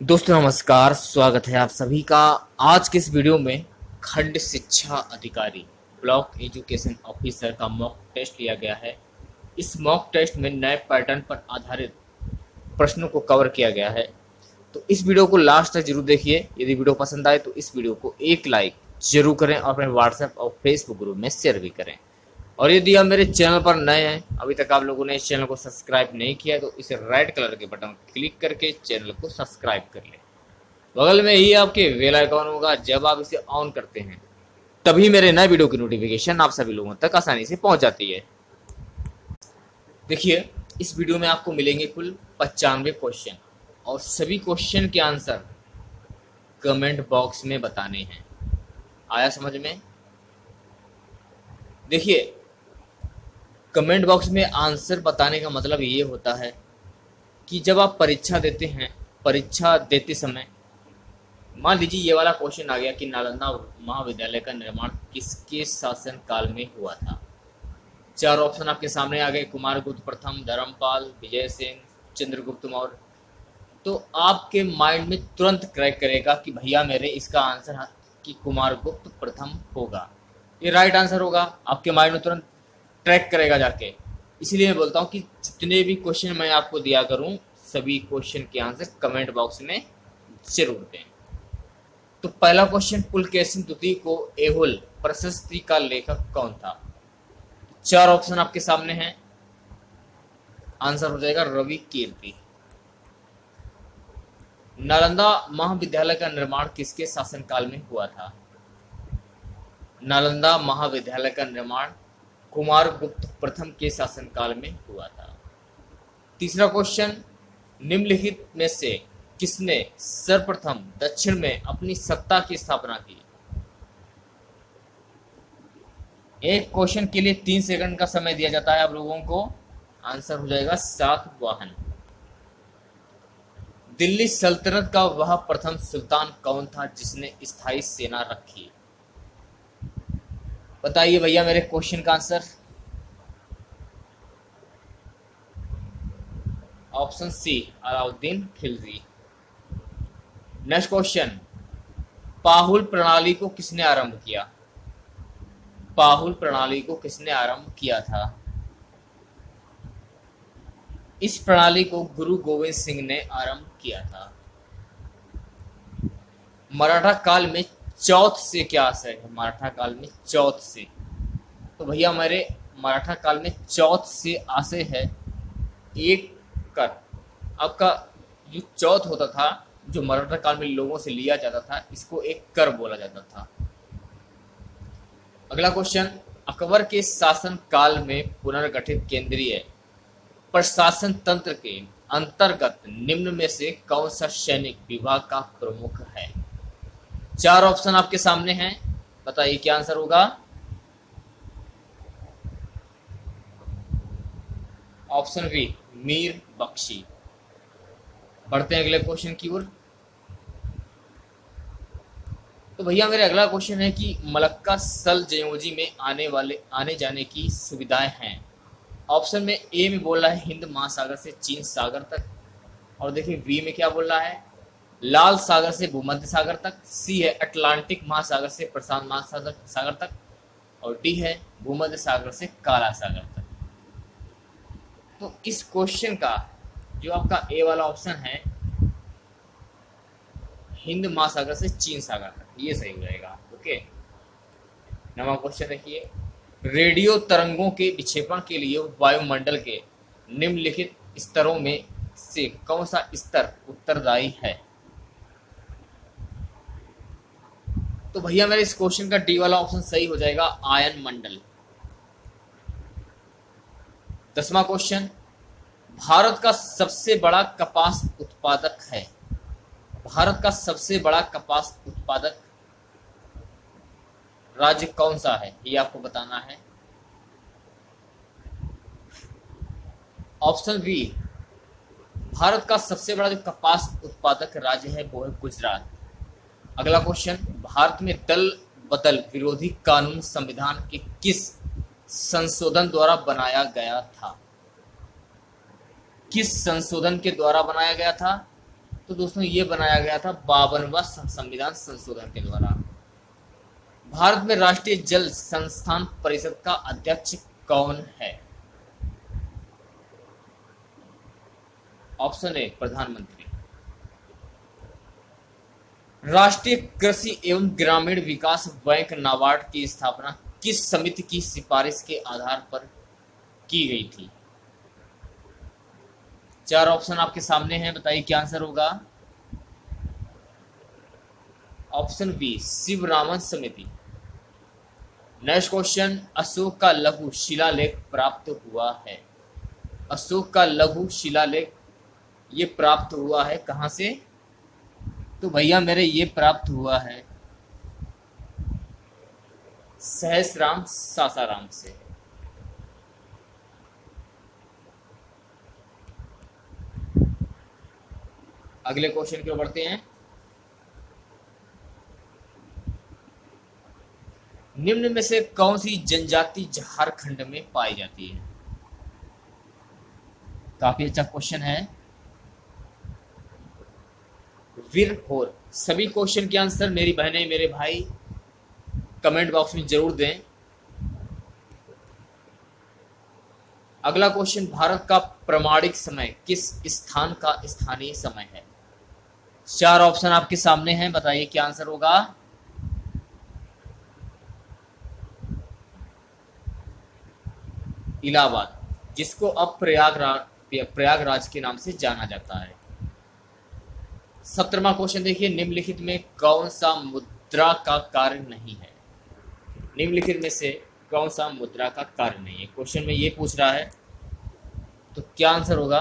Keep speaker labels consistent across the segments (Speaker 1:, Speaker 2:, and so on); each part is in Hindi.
Speaker 1: दोस्तों नमस्कार, स्वागत है आप सभी का। आज के इस वीडियो में खंड शिक्षा अधिकारी ब्लॉक एजुकेशन ऑफिसर का मॉक टेस्ट लिया गया है। इस मॉक टेस्ट में नए पैटर्न पर आधारित प्रश्नों को कवर किया गया है। तो इस वीडियो को लास्ट तक जरूर देखिए। यदि वीडियो पसंद आए तो इस वीडियो को एक लाइक जरूर करें और अपने व्हाट्सएप और फेसबुक ग्रुप में शेयर भी करें। और यदि आप मेरे चैनल पर नए हैं, अभी तक आप लोगों ने इस चैनल को सब्सक्राइब नहीं किया है, तो इसे रेड कलर के बटन क्लिक करके चैनल को सब्सक्राइब कर लें। बगल में ही आपके बेल आइकॉन होगा। जब आप इसे ऑन करते हैं तभी मेरे नए वीडियो की नोटिफिकेशन आप सभी लोगों तक आसानी से पहुंच जाती है। देखिए, इस वीडियो में आपको मिलेंगे कुल 95 क्वेश्चन और सभी क्वेश्चन के आंसर कमेंट बॉक्स में बताने हैं। आया समझ में? देखिए, कमेंट बॉक्स में आंसर बताने का मतलब ये होता है कि जब आप परीक्षा देते हैं, परीक्षा देते समय मान लीजिए ये वाला क्वेश्चन आ गया कि नालंदा महाविद्यालय का निर्माण किसके शासन काल में हुआ था। 4 ऑप्शन आपके सामने आ गए, कुमारगुप्त प्रथम, धर्मपाल, विजय सेन, चंद्रगुप्त मौर्य। तो आपके माइंड में तुरंत क्रैक करेगा कि भैया मेरे इसका आंसर है कि कुमारगुप्त प्रथम होगा, ये राइट आंसर होगा। आपके माइंड में तुरंत ट्रैक करेगा जाके। इसलिए मैं बोलता हूँ कि जितने भी क्वेश्चन मैं आपको दिया करूँ, सभी क्वेश्चन के आंसर कमेंट बॉक्स में जरूर दें। तो पहला क्वेश्चन, पुलकेशिन द्वितीय को एहुल प्रशस्ति का लेखक कौन था? 4 ऑप्शन आपके सामने हैं। आंसर हो जाएगा रवि कीर्ति। नालंदा महाविद्यालय का निर्माण किसके शासनकाल में हुआ था? नालंदा महाविद्यालय का निर्माण कुमारगुप्त प्रथम के शासनकाल में हुआ था। तीसरा क्वेश्चन, निम्नलिखित में से किसने सर्वप्रथम दक्षिण में अपनी सत्ता की स्थापना की? एक क्वेश्चन के लिए 3 सेकंड का समय दिया जाता है आप लोगों को। आंसर हो जाएगा सातवाहन। दिल्ली सल्तनत का वह प्रथम सुल्तान कौन था जिसने स्थायी सेना रखी? बताइए भैया मेरे क्वेश्चन का answer. Option C, Alauddin Khilji. Next question, Pahul प्रणाली को किसने आरंभ किया? पाहुल प्रणाली को किसने आरंभ किया था? इस प्रणाली को गुरु गोविंद सिंह ने आरंभ किया था। मराठा काल में चौथ से क्या आशय है? मराठा काल में चौथ से, तो भैया मेरे मराठा काल में चौथ से आशय है एक कर। आपका जो चौथ होता था, जो मराठा काल में लोगों से लिया जाता था, इसको एक कर बोला जाता था। अगला क्वेश्चन, अकबर के शासन काल में पुनर्गठित केंद्रीय प्रशासन तंत्र के अंतर्गत निम्न में से कौन सा सैनिक विभाग का प्रमुख है? 4 ऑप्शन आपके सामने हैं। बताइए क्या आंसर होगा। Option B, Mir Bakhshi. बढ़ते हैं अगले क्वेश्चन की ओर। तो भैया मेरे अगला क्वेश्चन है कि मलक्का सल जयोजी में आने जाने की सुविधाएं हैं। ऑप्शन में ए में बोल रहा है हिंद महासागर से चीन सागर तक, और देखिए बी में क्या बोल रहा है, लाल सागर से भूमध्य सागर तक। सी है अटलांटिक महासागर से प्रशांत महासागर तक, और डी है भूमध्य सागर से काला सागर तक। तो इस क्वेश्चन का जो आपका ए वाला ऑप्शन है, हिंद महासागर से चीन सागर तक, ये सही हो जाएगा। ओके, नवा क्वेश्चन देखिए, रेडियो तरंगों के विक्षेपण के लिए वायुमंडल के निम्नलिखित स्तरों में से कौन सा स्तर उत्तरदायी है? तो भैया मेरे इस क्वेश्चन का डी वाला ऑप्शन सही हो जाएगा, आयन मंडल। 10वां क्वेश्चन, भारत का सबसे बड़ा कपास उत्पादक है। भारत का सबसे बड़ा कपास उत्पादक राज्य कौन सा है, ये आपको बताना है। ऑप्शन बी, भारत का सबसे बड़ा जो कपास उत्पादक राज्य है वो है गुजरात। अगला क्वेश्चन, भारत में दल बदल विरोधी कानून संविधान के किस संशोधन द्वारा बनाया गया था? किस संशोधन के द्वारा बनाया गया था? तो दोस्तों ये बनाया गया था 52वां संविधान संशोधन के द्वारा। भारत में राष्ट्रीय जल संस्थान परिषद का अध्यक्ष कौन है? ऑप्शन ए प्रधानमंत्री। राष्ट्रीय कृषि एवं ग्रामीण विकास बैंक नाबार्ड की स्थापना किस समिति की सिफारिश के आधार पर की गई थी? 4 ऑप्शन आपके सामने हैं, बताइए क्या आंसर होगा। ऑप्शन बी शिवरामन समिति। नेक्स्ट क्वेश्चन, अशोक का लघु शिलालेख प्राप्त हुआ है। अशोक का लघु शिलालेख ये प्राप्त हुआ है कहां से? तो भैया मेरे ये प्राप्त हुआ है सहसराम सासाराम से। अगले क्वेश्चन की ओर बढ़ते हैं। निम्न में से कौन सी जनजाति झारखंड में पाई जाती है? काफी अच्छा क्वेश्चन है। विरहोर। सभी क्वेश्चन के आंसर मेरी बहनें मेरे भाई कमेंट बॉक्स में जरूर दें। अगला क्वेश्चन, भारत का प्रामाणिक समय किस स्थान का स्थानीय समय है? 4 ऑप्शन आपके सामने हैं, बताइए क्या आंसर होगा। इलाहाबाद, जिसको अब प्रयागराज के नाम से जाना जाता है। 17वां क्वेश्चन देखिए, निम्नलिखित में कौन सा मुद्रा का कार्य नहीं है? निम्नलिखित में से कौन सा मुद्रा का कार्य नहीं है? क्वेश्चन में ये पूछ रहा है, तो क्या आंसर होगा।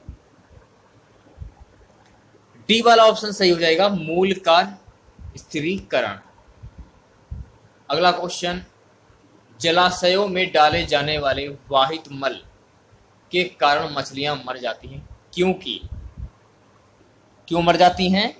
Speaker 1: डी वाला ऑप्शन सही हो जाएगा, मूल का स्थिरीकरण। अगला क्वेश्चन, जलाशयों में डाले जाने वाले वाहित मल के कारण मछलियां मर जाती हैं, क्यों मर जाती हैं?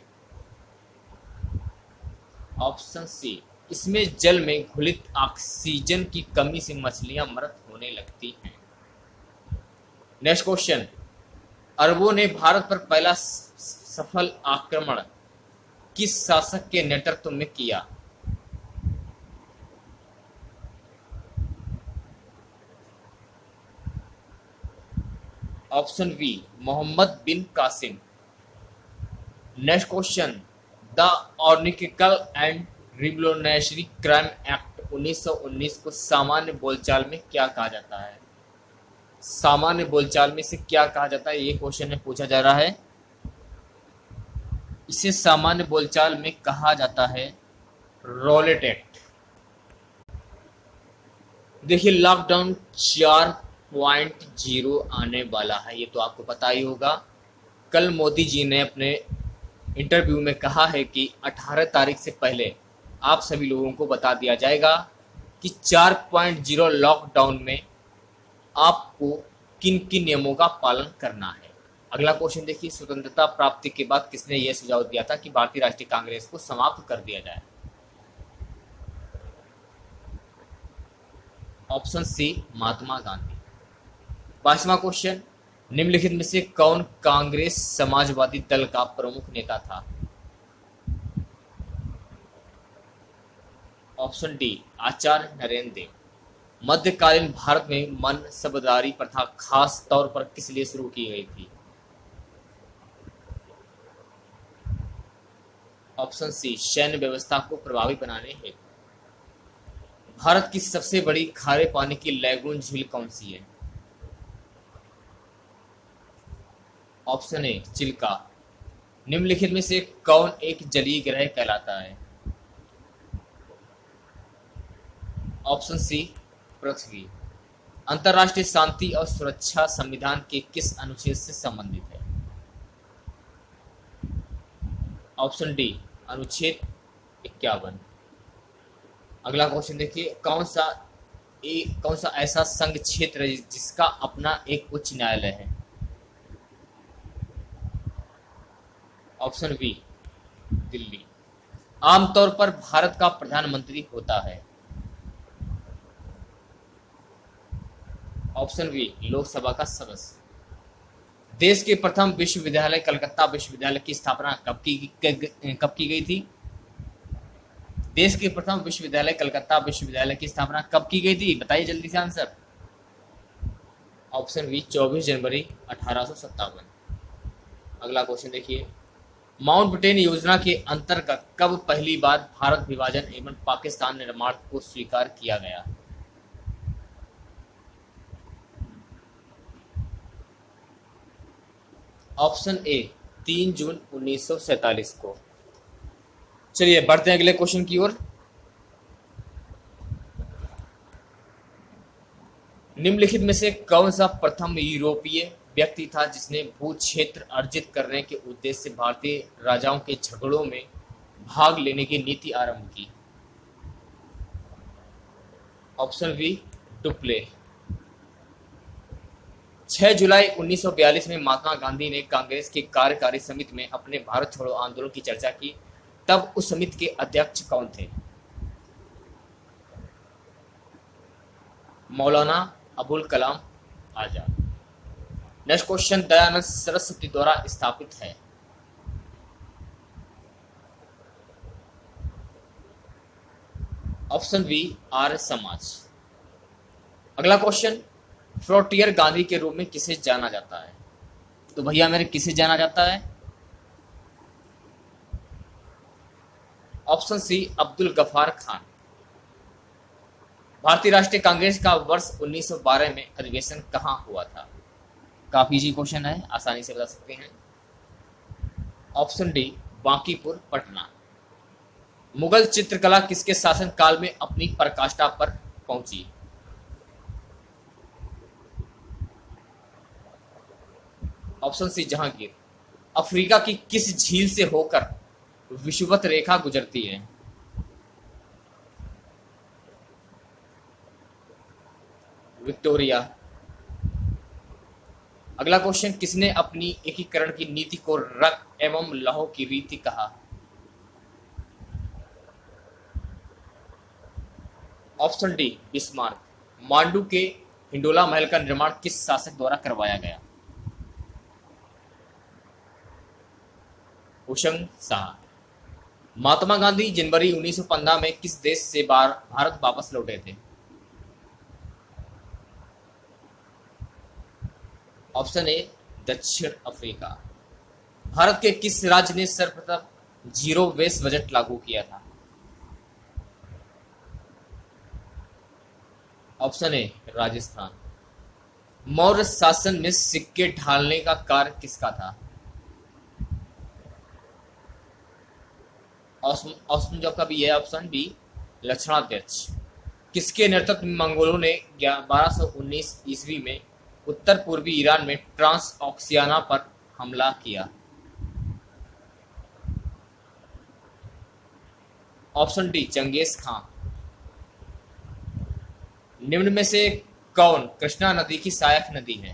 Speaker 1: ऑप्शन सी, इसमें जल में घुलित ऑक्सीजन की कमी से मछलियां मृत होने लगती हैं। नेक्स्ट क्वेश्चन, अरबों ने भारत पर पहला सफल आक्रमण किस शासक के नेतृत्व में किया? Option B Mohammad bin Qasim. Next question, the anarchical and revolutionary crime act 1919 को सामान्य बोलचाल में क्या कहा जाता है? सामान्य बोलचाल में से क्या कहा जाता है, ये क्वेश्चन में पूछा जा रहा है। इसे सामान्य बोलचाल में कहा जाता है रॉलेट एक्ट। देखिए लॉकडाउन 4.0 आने वाला है, ये तो आपको पता ही होगा। कल मोदी जी ने अपने इंटरव्यू में कहा है कि 18 तारीख से पहले आप सभी लोगों को बता दिया जाएगा कि 4.0 लॉकडाउन में आपको किन किन नियमों का पालन करना है। अगला क्वेश्चन देखिए, स्वतंत्रता प्राप्ति के बाद किसने यह सुझाव दिया था कि भारतीय राष्ट्रीय कांग्रेस को समाप्त कर दिया जाए? Option C Mahatma Gandhi. 5वां क्वेश्चन, निम्नलिखित में से कौन कांग्रेस समाजवादी दल का प्रमुख नेता था? Option D Acharya Narendra Dev. मध्यकालीन भारत में मनसबदारी प्रथा खास तौर पर किस लिए शुरू की गई थी? ऑप्शन सी सैन्य व्यवस्था को प्रभावी बनाने हेतु। भारत की सबसे बड़ी खारे पानी की लैगून झील कौन सी है? Option A Chilka. निम्नलिखित में से कौन एक जलीय ग्रह कहलाता है? ऑप्शन सी पृथ्वी। अंतर्राष्ट्रीय शांति और सुरक्षा संविधान के किस अनुच्छेद से संबंधित है? ऑप्शन डी अनुच्छेद 51। अगला क्वेश्चन देखिए, कौन सा ऐसा संघ क्षेत्र है जिसका अपना एक उच्च न्यायालय है? Option B Delhi. आमतौर पर भारत का प्रधानमंत्री होता है? ऑप्शन बी लोकसभा का सदस्य। देश के प्रथम विश्वविद्यालय कलकत्ता विश्वविद्यालय की स्थापना कब की गई थी? देश के प्रथम विश्वविद्यालय कलकत्ता विश्वविद्यालय की स्थापना कब की गई थी? बताइए जल्दी से आंसर। ऑप्शन बी 24 जनवरी 1857। अगला क्वेश्चन देखिए, माउंटबेटन योजना के अंतर्गत कब पहली बार भारत विभाजन एवं पाकिस्तान निर्माण को स्वीकार किया गया? ऑप्शन ए 3 जून 1947 को। चलिए बढ़ते हैं अगले क्वेश्चन की ओर। निम्नलिखित में से कौन सा प्रथम यूरोपीय व्यक्ति था जिसने भू क्षेत्र अर्जित करने के उद्देश्य से भारतीय राजाओं के झगड़ों में भाग लेने की नीति आरंभ की? Option B Dupleix. 6 जुलाई 1942 में महात्मा गांधी ने कांग्रेस की कार्यकारी समिति में अपने भारत छोड़ो आंदोलन की चर्चा की, तब उस समिति के अध्यक्ष कौन थे? मौलाना अबुल कलाम आजाद। नेक्स्ट क्वेश्चन दयानंद सरस्वती द्वारा स्थापित है। Option B Arya Samaj. अगला क्वेश्चन, फ्रंटियर गांधी के रूप में किसे जाना जाता है? तो भैया मेरे किसे जाना जाता है? Option C Abdul Ghaffar Khan. भारतीय राष्ट्रीय कांग्रेस का वर्ष 1912 में अधिवेशन कहां हुआ था? काफी इजी क्वेश्चन है, आसानी से बता सकते हैं। Option D Bankipur Patna. मुगल चित्रकला किसके शासन काल में अपनी पराकाष्ठा पर पहुंची? Option C Jahangir. अफ्रीका की किस झील से होकर विषुवत रेखा गुजरती है? विक्टोरिया। अगला क्वेश्चन, किसने अपनी एकीकरण की नीति को रक्त एवं लौह की रीति कहा? Option D Bismarck. मांडू के हिंडोला महल का निर्माण किस शासक द्वारा करवाया गया? हुसैन शाह। महात्मा गांधी जनवरी 1915 में किस देश से भारत वापस लौटे थे? ऑप्शन ए दक्षिण अफ्रीका। भारत के किस राज्य ने सर्वप्रथम जीरो वेस्ट बजट लागू किया था? ऑप्शन ए राजस्थान। मौर्य शासन में सिक्के ढालने का कार्य किसका था? ऑप्शन जो आपका भी है ऑप्शन बी लक्षणाध्यक्ष। किसके नेतृत्व में मंगोलों ने 1219 ईस्वी में उत्तर पूर्वी ईरान में ट्रांस ऑक्सियाना पर हमला किया? Option D Genghis Khan. निम्न में से कौन कृष्णा नदी की सहायक नदी है?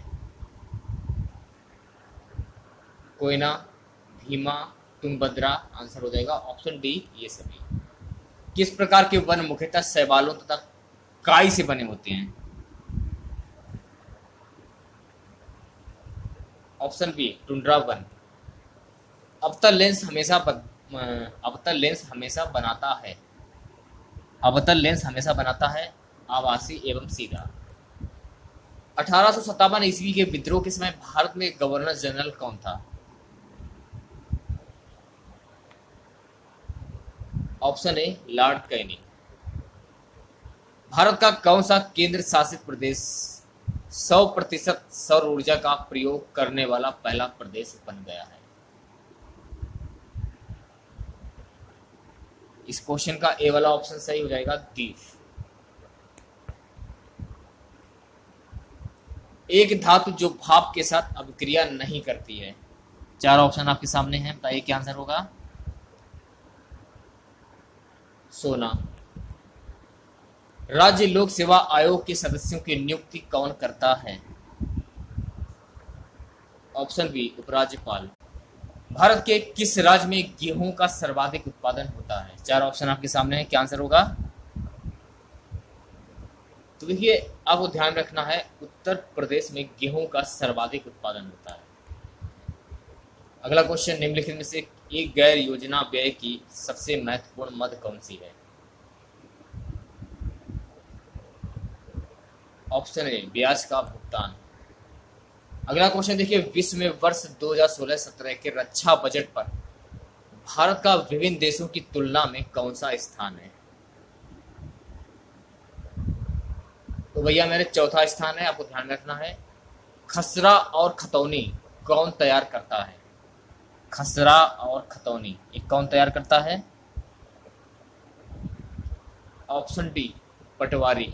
Speaker 1: कोयना, भीमा, तुंगभद्रा। आंसर हो जाएगा ऑप्शन डी ये सभी। किस प्रकार के वन मुख्यतः शैवालों तथा काई से बने होते हैं? ऑप्शन बी टुंड्रा वन। अवतल लेंस हमेशा बनाता है आभासी एवं सीधा। 1857 ईस्वी के विद्रोह के समय भारत में गवर्नर जनरल कौन था? Option A Lord Canning. Bharat का कौन सा केंद्र शासित प्रदेश 100% सौर ऊर्जा का प्रयोग करने वाला पहला प्रदेश बन गया है? इस क्वेश्चन का ए वाला ऑप्शन सही हो जाएगा दीव। एक धातु जो भाप के साथ अभिक्रिया नहीं करती है। 4 ऑप्शन आपके सामने हैं, बताइए क्या आंसर होगा? सोना। राज्य लोक सेवा आयोग के सदस्यों की नियुक्ति कौन करता है? ऑप्शन बी उपराज्यपाल। भारत के किस राज्य में गेहूं का सर्वाधिक उत्पादन होता है? 4 ऑप्शन आपके सामने है, क्या आंसर होगा? तो देखिए आपको ध्यान रखना है, उत्तर प्रदेश में गेहूं का सर्वाधिक उत्पादन होता है। अगला क्वेश्चन, निम्नलिखित में से एक गैर योजना व्यय की सबसे महत्वपूर्ण मद कौन सी है? ऑप्शन ए, ब्याज का भुगतान। अगला क्वेश्चन देखिए, विश्व में वर्ष 2016-17 के रक्षा बजट पर भारत का विभिन्न देशों की तुलना में कौन सा स्थान है? तो भैया मेरे चौथा स्थान है, आपको ध्यान में रखना है। खसरा और खतौनी कौन तैयार करता है? खसरा और खतौनी ये कौन तैयार करता है? Option D, patwari.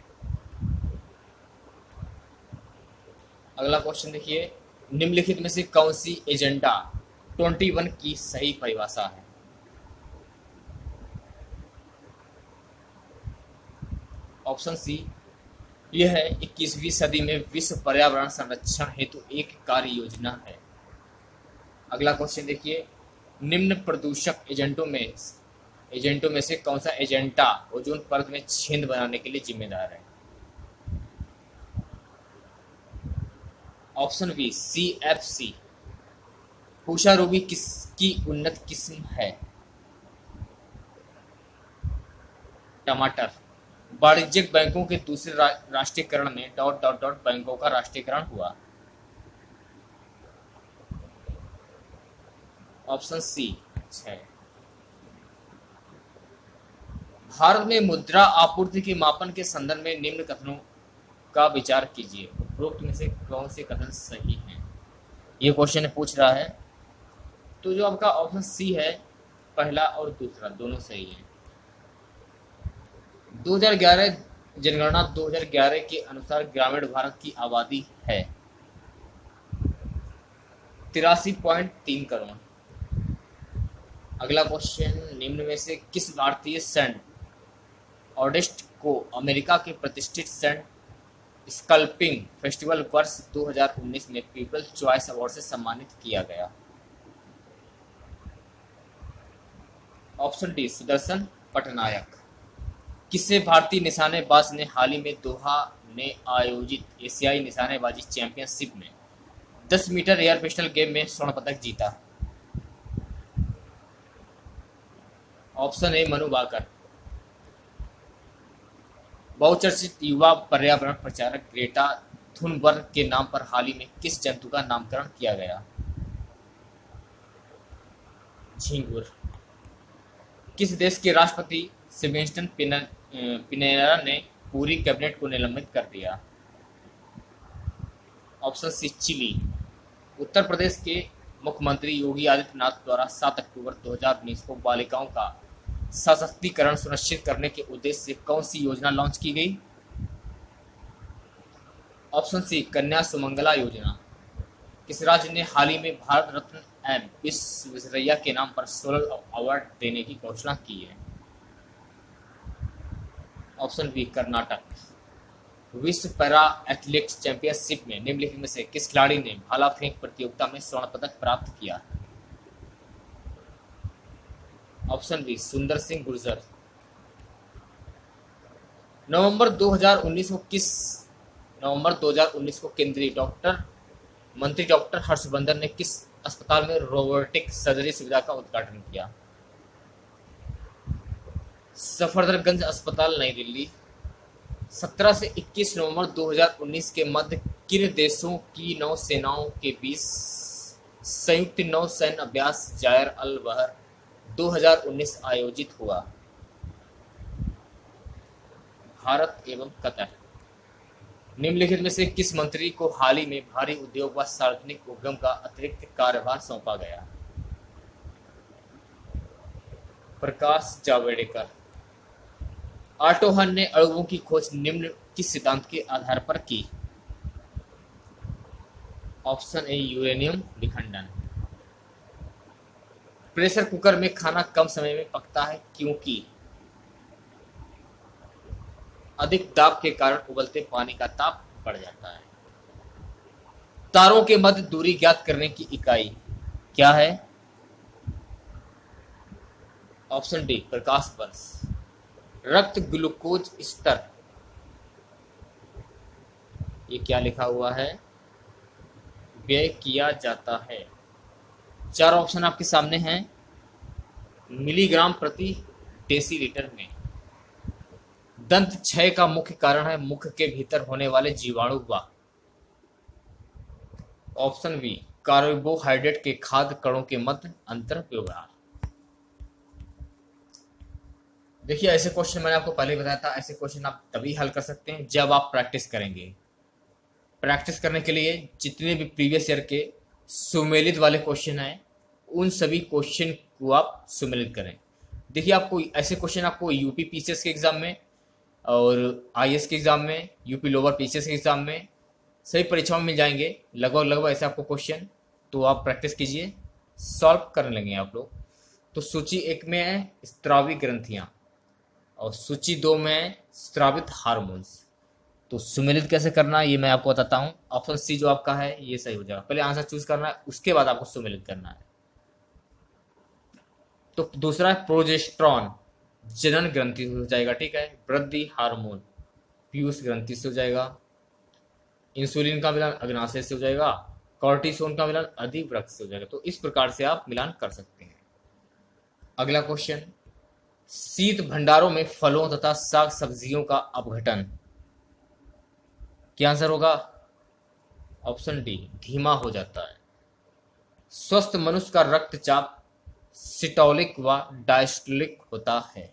Speaker 1: अगला क्वेश्चन देखिए, निम्नलिखित में से कौन सी एजेंडा 21 की सही परिभाषा है? ऑप्शन सी, यह है 21वीं सदी में विश्व पर्यावरण संरक्षण हेतु एक कार्य योजना है। अगला क्वेश्चन देखिए, निम्न प्रदूषक एजेंटों में से कौन सा एजेंडा ओजोन परत में छेद बनाने के लिए जिम्मेदार है? Option B, CFC। पूषा रोगी किसकी उन्नत किस्म है? टमाटर। वाणिज्यिक बैंकों के दूसरे राष्ट्रीयकरण में ... बैंकों का राष्ट्रीयकरण हुआ। Option C, 6। भारत में मुद्रा आपूर्ति के मापन के संदर्भ में निम्न कथनों का विचार कीजिए, उपरोक्त में से कौन से कथन सही हैं? ये क्वेश्चन पूछ रहा है, तो जो आपका ऑप्शन सी है, पहला और दूसरा दोनों सही है। 2011 जनगणना 2011 के अनुसार ग्रामीण भारत की आबादी है 83.3 करोड़। अगला क्वेश्चन, निम्न में से किस भारतीय सैंड आर्टिस्ट को अमेरिका के प्रतिष्ठित सैंड स्कल्पिंग फेस्टिवल वर्ष 2019 में पीपल्स चॉइस अवार्ड से सम्मानित किया गया? Option D, Sudarshan Patnaik. किसे भारतीय निशानेबाज ने हाल ही में दोहा में आयोजित एशियाई निशानेबाजी चैंपियनशिप में 10 मीटर एयर पिस्टल गेम में स्वर्ण पदक जीता? Option A, Manu Bhaker. बहुचर्चित युवा पर्यावरण प्रचारक ग्रेटा थुनबर्ग के नाम पर हाल ही में किस जंतु का नामकरण किया गया? झींगुर। किस देश के राष्ट्रपति सेबेस्टियन पिनेरा ने पूरी कैबिनेट को निलंबित कर दिया? Option C, chilli. Uttar Pradesh के मुख्यमंत्री योगी आदित्यनाथ द्वारा 7 अक्टूबर 2019 को बालिकाओं का सशक्तिकरण सुनिश्चित करने के उद्देश्य से कौन सी योजना लॉन्च की गई? ऑप्शन सी, कन्या सुमंगला योजना। किस राज्य ने हाल ही में भारत रत्न एम विश्वेश्वरैया के नाम पर 16 अवार्ड देने की घोषणा की है? Option B, Karnataka. विश्व पैरा एथलेटिक्स चैंपियनशिप में निम्नलिखित में से किस खिलाड़ी ने भाला फेंक प्रतियोगिता में स्वर्ण पदक प्राप्त किया? ऑप्शन बी, सुंदर सिंह गुर्जर। नवंबर 2019 को केंद्रीय मंत्री डॉक्टर हर्षवर्धन ने किस अस्पताल में रोबोटिक सर्जरी सुविधा का उद्घाटन किया? सफदरजंग अस्पताल, नई दिल्ली। 17 से 21 नवंबर 2019 के मध्य किन देशों की नौसेनाओं के बीच संयुक्त नौसैन्य अभ्यास जायर अल बहर 2019 आयोजित हुआ? भारत एवं कतर। निम्नलिखित में से किस मंत्री को हाल ही में भारी उद्योग व सार्वजनिक उद्यम का अतिरिक्त कार्यभार सौंपा गया? प्रकाश जावड़ेकर। आटोहन ने अणुओं की खोज निम्न किस सिद्धांत के आधार पर की? ऑप्शन ए, यूरेनियम विखंडन। प्रेशर कुकर में खाना कम समय में पकता है क्योंकि अधिक दाब के कारण उबलते पानी का ताप बढ़ जाता है। तारों के मध्य दूरी ज्ञात करने की इकाई क्या है? ऑप्शन डी, प्रकाश वर्ष। रक्त ग्लूकोज स्तर, ये क्या लिखा हुआ है? व्यय किया जाता है चार ऑप्शन आपके सामने हैं। मिलीग्राम प्रति डेसीलीटर में। दंत क्षय का मुख्य कारण है मुख के भीतर होने वाले जीवाणु व ऑप्शन बी कार्बोहाइड्रेट के खाद्य कणों के मध्य अंतर व्यवहार। देखिए ऐसे क्वेश्चन मैंने आपको पहले बताया था, ऐसे क्वेश्चन आप तभी हल कर सकते हैं जब आप प्रैक्टिस करेंगे। प्रैक्टिस करने के लिए जितने भी प्रीवियस ईयर के सुमेलित वाले क्वेश्चन हैं उन सभी क्वेश्चन को आप सुमेलित करें। देखिए आपको ऐसे क्वेश्चन आपको यूपी पीसीएस के एग्जाम में और आईएएस के एग्जाम में, यूपी लोअर पीसीएस के एग्जाम में, सभी परीक्षाओं में मिल जाएंगे लगभग ऐसे आपको क्वेश्चन। तो आप प्रैक्टिस कीजिए, सॉल्व करने लगेंगे आप लोग। तो सूची 1 में है स्त्रावी ग्रंथियां और सूची 2 में है स्रावित हार्मोन्स। तो सुमेलित कैसे करना है ये मैं आपको बताता हूँ। ऑप्शन सी जो आपका है ये सही हो जाएगा। पहले आंसर चूज करना है, उसके बाद आपको सुमेलित करना है। तो दूसरा है प्रोजेस्टेरॉन, जनन ग्रंथि से हो जाएगा, ठीक है। वृद्धि हार्मोन पीयूष ग्रंथि से हो जाएगा। इंसुलिन का मिलान अग्नाशय से हो जाएगा। कॉर्टिसोन का मिलान अधिवृक्क से हो जाएगा। तो इस प्रकार से आप मिलान कर सकते हैं। अगला क्वेश्चन, शीत भंडारों में फलों तथा साग सब्जियों का अपघटन, क्या आंसर होगा? ऑप्शन डी धीमा हो जाता है। स्वस्थ मनुष्य का रक्तचाप सिटोलिक व डायस्टोलिक होता है।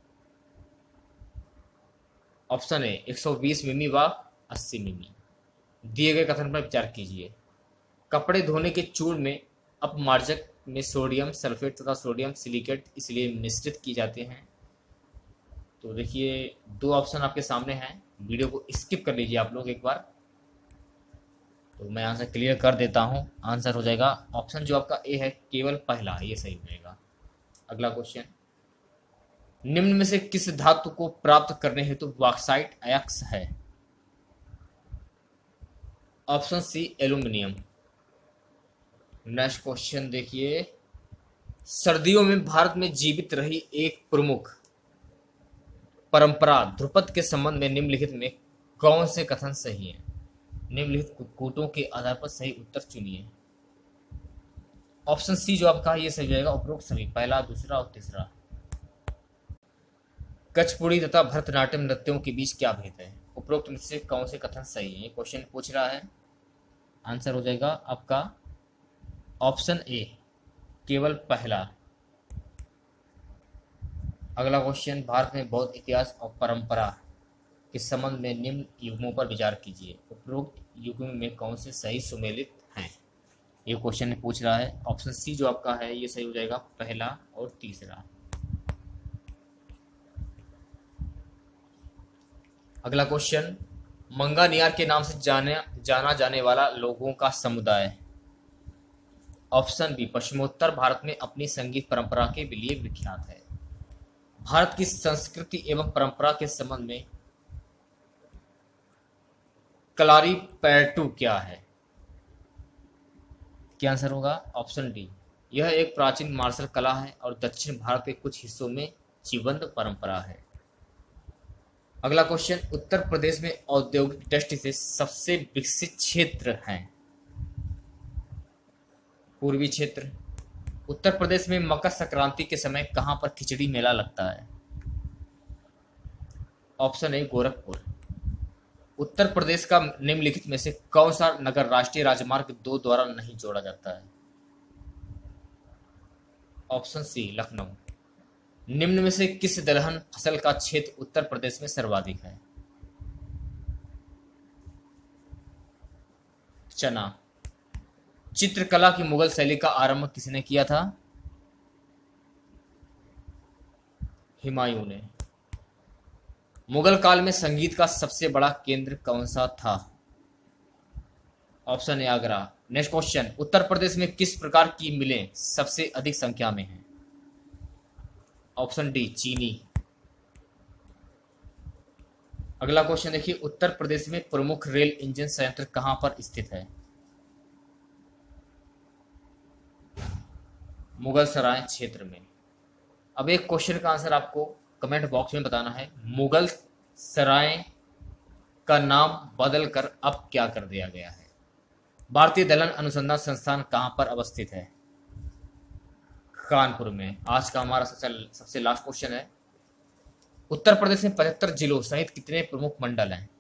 Speaker 1: ऑप्शन ए 120 मिमी व 80 मिमी। दिए गए कथन पर विचार कीजिए। कपड़े धोने के चूर्ण में अपमार्जक में सोडियम सल्फेट तथा सोडियम सिलिकेट इसलिए मिश्रित की जाते हैं। तो देखिए 2 ऑप्शन आपके सामने हैं, वीडियो को स्किप कर लीजिए आप लोग एक बार। तो मैं आंसर क्लियर कर देता हूं। आंसर हो जाएगा ऑप्शन जो आपका ए है केवल पहला, ये सही हो जाएगा। अगला क्वेश्चन, निम्न में से किस धातु को प्राप्त करने हेतु बॉक्साइट अयस्क है? Option C aluminium. Next question देखिए, सर्दियों में भारत में जीवित रही एक प्रमुख परंपरा ध्रुपद के संबंध में निम्नलिखित में कौन से कथन सही है? निम्नलिखित कूटों के आधार पर सही उत्तर चुनिए। ऑप्शन सी जो आपका ये सही हो जाएगा, उपरोक्त सभी, पहला, दूसरा और तीसरा। कचपुड़ी तथा भरतनाट्यम नृत्यों के बीच क्या भेद है? उपरोक्त में से कौन से कथन सही है? ये क्वेश्चन पूछ रहा है। आंसर हो जाएगा आपका ऑप्शन ए केवल पहला। अगला क्वेश्चन, भारत में बौद्ध इतिहास और परंपरा के संबंध में निम्न युग्मों पर विचार कीजिए। उपरोक्त युग्म में कौन से सही सुमेलित हैं? ये क्वेश्चन पूछ रहा है। ऑप्शन सी जो आपका है ये सही हो जाएगा, पहला और तीसरा। अगला क्वेश्चन, मंगानियार के नाम से जाना जाने वाला लोगों का समुदाय। ऑप्शन बी पश्चिमोत्तर भारत में अपनी संगीत परंपरा के लिए विख्यात है। भारत की संस्कृति एवं परंपरा के संबंध में कलारीपयट्टू क्या है? क्या आंसर होगा? ऑप्शन डी, यह एक प्राचीन मार्शल कला है और दक्षिण भारत के कुछ हिस्सों में जीवंत परंपरा है। अगला क्वेश्चन, उत्तर प्रदेश में औद्योगिक दृष्टि से सबसे विकसित क्षेत्र है। पूर्वी क्षेत्र। उत्तर प्रदेश में मकर संक्रांति के समय कहां पर खिचड़ी मेला लगता है? ऑप्शन ए गोरखपुर। उत्तर प्रदेश का निम्नलिखित में से कौन सा नगर राष्ट्रीय राजमार्ग 2 द्वारा नहीं जोड़ा जाता है? Option C Lucknow. निम्न में से किस दलहन फसल का क्षेत्र उत्तर प्रदेश में सर्वाधिक है? चना। चित्रकला की मुगल शैली का आरंभ किसने किया था? हुमायूं ने। मुगल काल में संगीत का सबसे बड़ा केंद्र कौन सा था? Option A Agra. Next question, Uttar Pradesh में किस प्रकार की मिलें सबसे अधिक संख्या में हैं? ऑप्शन डी चीनी। अगला क्वेश्चन देखिए, उत्तर प्रदेश में प्रमुख रेल इंजन संयंत्र कहां पर स्थित है? मुगल सराय क्षेत्र में। अब एक क्वेश्चन का आंसर आपको कमेंट बॉक्स में बताना है। मुगल सराय का नाम बदलकर अब क्या कर दिया गया है? भारतीय दलहन अनुसंधान संस्थान कहां पर अवस्थित है? कानपुर में। आज का हमारा सबसे लास्ट क्वेश्चन है, उत्तर प्रदेश में 75 जिलों सहित कितने प्रमुख मंडल हैं?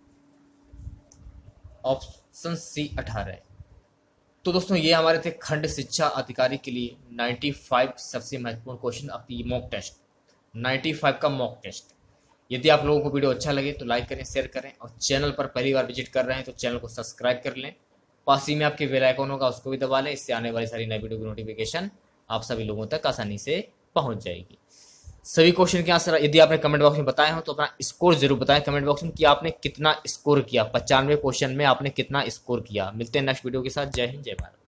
Speaker 1: Option C 18। तो दोस्तों ये हमारे थे खंड शिक्षा अधिकारी के लिए 95 सबसे महत्वपूर्ण क्वेश्चन आपकी मॉक टेस्ट, 95 का मॉक टेस्ट। यदि आप लोगों को वीडियो अच्छा लगे तो लाइक करें, शेयर करें, और चैनल पर पहली बार विजिट कर रहे हैं तो चैनल को सब्सक्राइब कर लें। पास ही में आपके बेल आइकन होगा, उसको भी दबा लें। इससे आने वाली सारी नई वीडियो की नोटिफिकेशन आप सभी लोगों तक आसानी से पहुंच जाएगी। सभी क्वेश्चन के आंसर यदि आपने कमेंट बॉक्स में बताए हो तो अपना स्कोर जरूर बताएं कमेंट बॉक्स में कि आपने कितना स्कोर किया, 95 क्वेश्चन में आपने कितना स्कोर किया। मिलते हैं नेक्स्ट वीडियो के साथ। जय हिंद, जय भारत।